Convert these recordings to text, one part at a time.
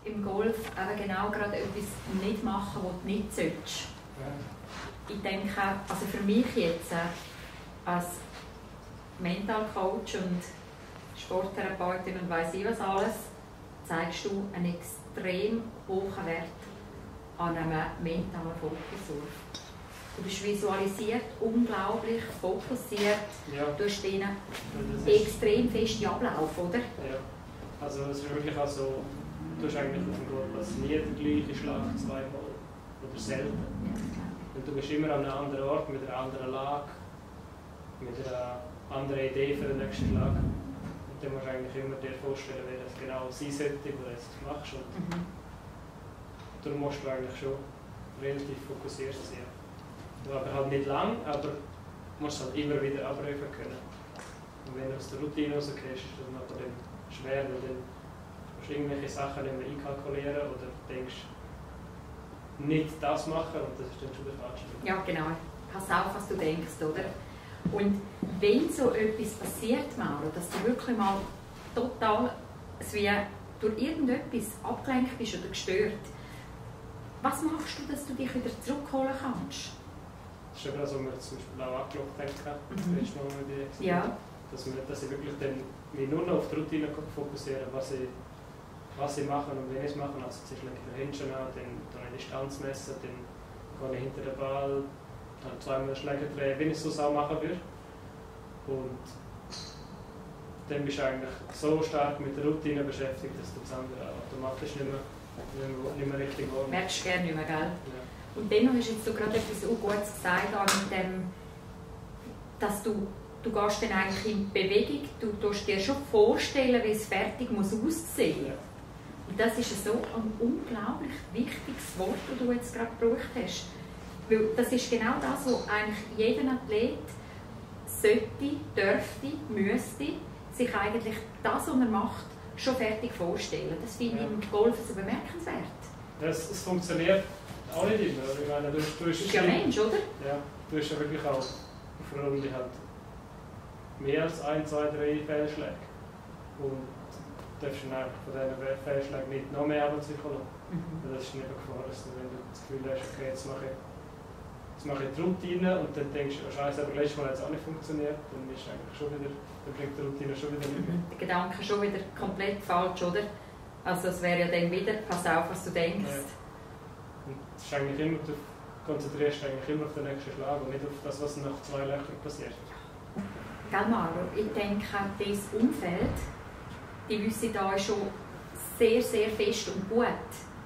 im Golf eben genau gerade etwas nicht machen, was du nicht sollst. Ich denke, also für mich jetzt als Mentalcoach und Sporttherapeutin und weiss ich was alles, zeigst du einen extrem hohen Wert an einem mentalen Fokus auf. Du bist visualisiert, unglaublich fokussiert, ja. Du hast denen extrem festen Ablauf, oder? Ja, also es ist wirklich auch so, du hast eigentlich auf dem Golfplatz nie den gleichen Schlag zweimal oder selten. Ja, und du bist immer an einem anderen Ort, mit einer anderen Lage, mit einer anderen Idee für den nächsten Schlag. Und dann musst du eigentlich immer dir vorstellen, wie das genau sein sollte, wo du jetzt machst. Und darum musst du eigentlich schon relativ fokussiert sein. Aber halt nicht lang, aber du musst es halt immer wieder abrufen können. Und wenn du aus der Routine rausgehst, ist das nachher dann schwer, weil dann musst du irgendwelche Sachen nicht mehr einkalkulieren oder denkst, nicht das machen und das ist dann schon der falsche. Ja, genau. Pass auf, was du denkst, oder? Und wenn so etwas passiert, Mauro, dass du wirklich mal total wie durch irgendetwas abgelenkt bist oder gestört, was machst du, dass du dich wieder zurückholen kannst? Das ist eben das, was wir zum Beispiel auch angeschaut haben, das letzte Mal mit dir. Ja. Dass ich wirklich dann mich nur noch auf die Routine fokussiere, was ich mache und wenn ich es mache. Also zuerst lege ich den Händchen an, dann die Distanz messen, dann gehe ich hinter den Ball, dann zweimal Schläge drehen, wenn ich es so auch machen würde. Und dann bist du eigentlich so stark mit der Routine beschäftigt, dass du das andere automatisch nicht mehr richtig wahrnimmst. Merkst du gerne nicht mehr, gell? Ja. Und dennoch hast du gerade etwas Gutes gesagt, mit dem, dass du gehst dann eigentlich in Bewegung, du tust dir schon vorstellen, wie es fertig muss aussehen. Ja. Und das ist so ein unglaublich wichtiges Wort, das du jetzt gerade gebraucht hast. Weil das ist genau das, was eigentlich jeder Athlet sollte, dürfte, müsste sich eigentlich das, was er macht, schon fertig vorstellen. Das finde ich im Golf so bemerkenswert. Es funktioniert auch nicht immer. Ich meine, du ist ja Mensch, oder? Ja, du hast ja wirklich auch auf einer Runde halt mehr als 1, 2, 3 Fehlschläge. Und du darfst dann von diesen Fehlschlägen nicht noch mehr runterkommen. Das ist nicht eine Gefahr, dass du, wenn du das Gefühl hast, okay, jetzt mache ich die Routine und dann denkst du, oh Scheiße, aber letztes Mal hat es auch nicht funktioniert, dann ist eigentlich schon wieder, dann bringt die Routine schon wieder nicht mehr. Der Gedanke schon wieder komplett falsch, oder? Also es wäre ja dann wieder, pass auf, was du denkst. Ja. Und das ist eigentlich immer, du konzentrierst dich eigentlich immer auf den nächsten Schlag und nicht auf das, was nach 2 Löchern passiert. Gell, Mauro, ich denke, dieses Umfeld, die wissen da schon sehr, sehr fest und gut,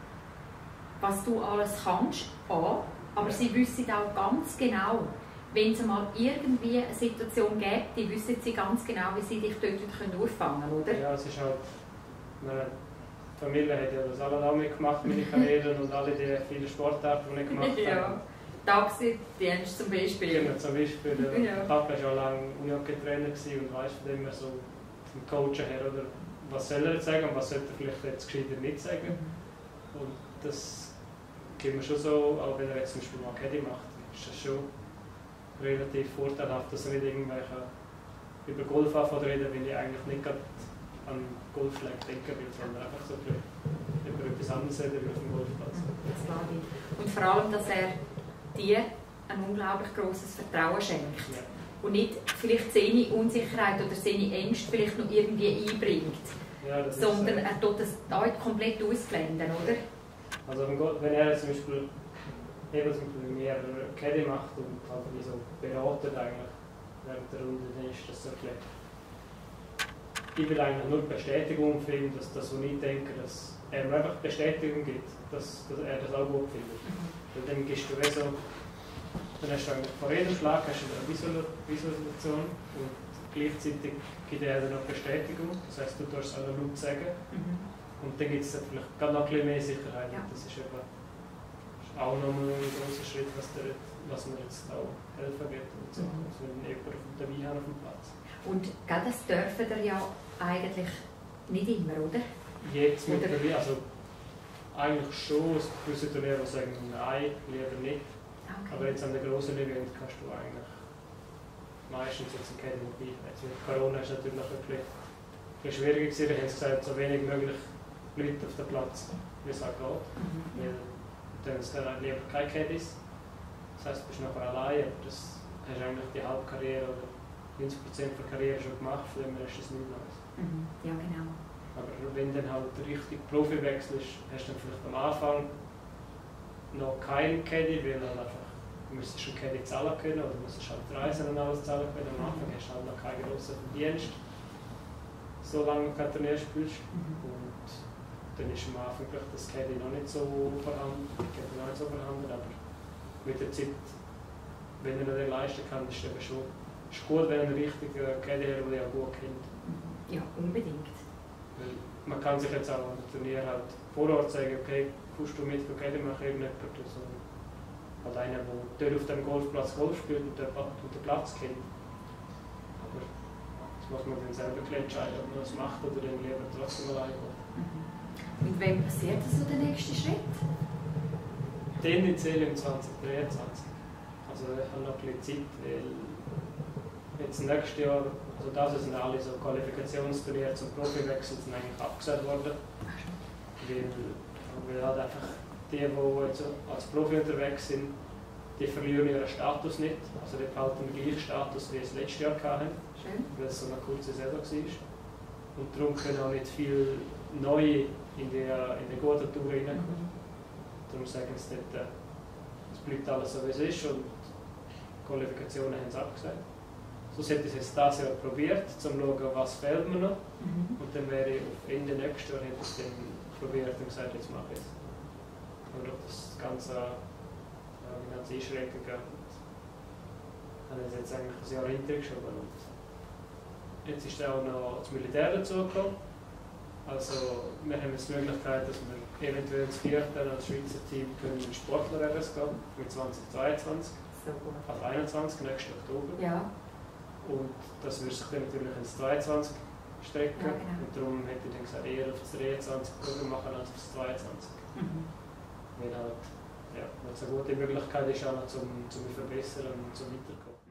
was du alles kannst, aber sie wissen auch ganz genau, wenn es mal irgendwie eine Situation gibt, die wissen sie ganz genau, wie sie dich dort auffangen können, oder? Ja, es ist halt, meine Familie hat ja das alle auch mitgemacht, meine Karriere und alle die vielen Sportarten, die ich gemacht habe. Ja. Taxidienst zum Beispiel. Genau, zum Beispiel. Der Papa war schon lange Unihockey-Trainer und weiss von dem so vom Coachen her, oder was soll er jetzt sagen und was sollte er vielleicht jetzt gescheiter nicht sagen. Und das gibt mir schon so, auch wenn er jetzt zum Beispiel mal Caddy macht, ist das schon relativ vorteilhaft, dass er nicht irgendwelche über Golf reden, weil ich eigentlich nicht gerade an Golfschläge denken will, sondern einfach so über etwas anderes reden wie auf dem Golfplatz. Das glaube ich. Und vor allem, dass er dir ein unglaublich grosses Vertrauen schenkt. Ja. Und nicht vielleicht seine Unsicherheit oder seine Ängste vielleicht noch irgendwie einbringt, ja, sondern er tut das da komplett ausblenden, oder? Also wenn er zum Beispiel mehr Caddy macht und halt wie so beratet eigentlich während der Runde, dann ist das so ein bisschen. Ich will eigentlich nur Bestätigung finden, dass das, was ich denke, dass er mir einfach Bestätigung gibt, dass er das auch gut findet. Und dann gibst du so, dann hast du eigentlich vor jedem Schlag hast du eine Visualisation und gleichzeitig gibt er dann noch Bestätigung, das heisst, du darfst es auch laut sagen. Und dann gibt es vielleicht gerade noch ein bisschen mehr Sicherheit. Ja. Das ist eben auch nochmal ein großer Schritt, was mir jetzt auch helfen wird. Und so. Also wenn jemand dabei haben auf dem Platz. Und das dürfen wir ja eigentlich nicht immer, oder? Jetzt mittlerweile, also eigentlich schon, es gewisse Turniere, die sagen, nein, lieber nicht. Okay. Aber jetzt an den grossen Event kannst du eigentlich meistens jetzt ein Caddy dabei. Jetzt mit Corona ist es natürlich noch ein bisschen schwieriger gewesen. Da haben sie gesagt, so wenig möglich Leute auf dem Platz, wie es halt geht. Weil dann ist dann lieber keine Caddies. Das heisst, du bist nachher allein, aber das hast du eigentlich die Halbkarriere oder 90% der Karriere schon gemacht, von dem hast du es nicht Neues. Ja, genau. Aber wenn dann halt richtig Profi wechselst, hast du dann vielleicht am Anfang noch keinen Caddy, weil dann einfach du müsstest schon Caddy zahlen können oder müsstest halt Reisen und alles zahlen können. Am Anfang hast du halt noch keinen grossen Verdienst, solange du kein Turnier spielst. Und dann ist am Anfang vielleicht das Caddy noch nicht so vorhanden, aber mit der Zeit, wenn er das leisten kann, ist es eben schon gut, wenn er einen richtigen Caddy hat, der ja gut kennt. Ja, unbedingt. Weil man kann sich jetzt auch an einem Turnier halt vor Ort sagen, okay, kommst du mit, Caddy machen irgendjemand oder so. Halt einer, der dort auf dem Golfplatz Golf spielt und den Platz kennt. Aber das muss man dann selber entscheiden, ob man das macht oder dann lieber trotzdem allein geht. Mit wem passiert so der nächste Schritt? Tendenziell im 2023. Also ich habe noch ein bisschen Zeit, weil jetzt nächstes Jahr, also das sind alle so Qualifikationsturniere zum Profiwechsel sind eigentlich abgesagt worden. Weil halt einfach die jetzt als Profi unterwegs sind, die verlieren ihren Status nicht. Also die behalten den gleichen Status, wie sie es letztes Jahr hatten, weil es so eine kurze Saison war. Und darum können auch nicht viele Neue in die gute Tour reinkommen. Darum sagen sie dort, es bleibt alles so wie es ist und die Qualifikationen haben sie abgesagt. So hätte ich es jetzt dieses Jahr probiert, um zu schauen, was fehlt mir noch. Und dann wäre ich auf Ende nächstes Jahr hätte ich es dann probiert und gesagt, jetzt mache ich es. Aber durch die ganze Einschränkungen habe ich jetzt eigentlich ein Jahr hintergeschoben. Und jetzt ist auch noch das Militär dazugekommen. Also wir haben jetzt die Möglichkeit, dass wir eventuell ins vierte als Schweizer Team können in Sportler-RS gehen mit 2022, ab 21, nächsten Oktober. Ja. Und das würde sich dann natürlich ins 22 strecken. Ja, genau. Und darum hätte ich dann gesagt, eher auf das 23 Programm machen als auf das 22. Weil halt, ja, eine gute Möglichkeit ist auch noch zum mich verbessern und zum Weiterkommen.